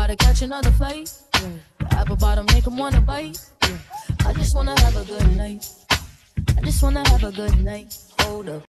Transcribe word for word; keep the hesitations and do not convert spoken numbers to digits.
about to catch another fight. Yeah. Apple bottom make him wanna bite. Yeah. I just wanna have a good night. I just wanna have a good night. Hold up.